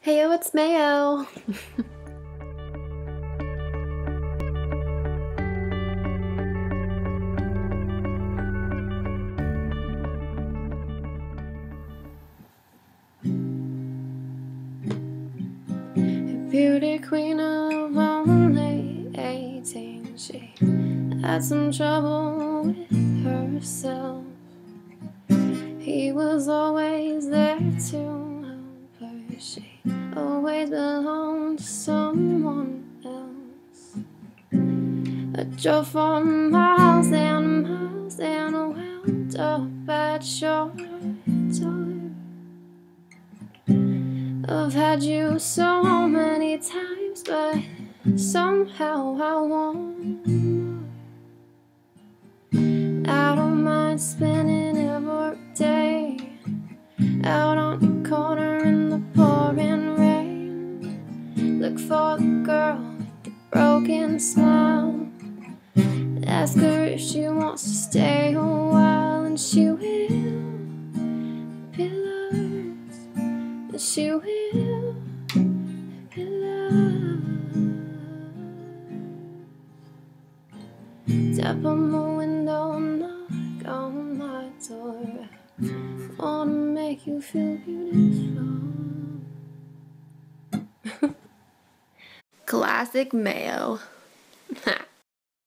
Heyo, it's Mayo. Beauty queen of only 18, she had some trouble with herself. He was always there to help her. She always belonged to someone else. I drove for miles and miles and wound up at your door. I've had you so many times, but somehow I want more. I don't mind spending every day out on the corner in the pouring rain. Look for the girl with the broken smile. Ask her if she wants to stay a while, and she will be loved. And she will be loved. Tap on the window, knock on my door. I wanna make you feel beautiful. Classic Mayo.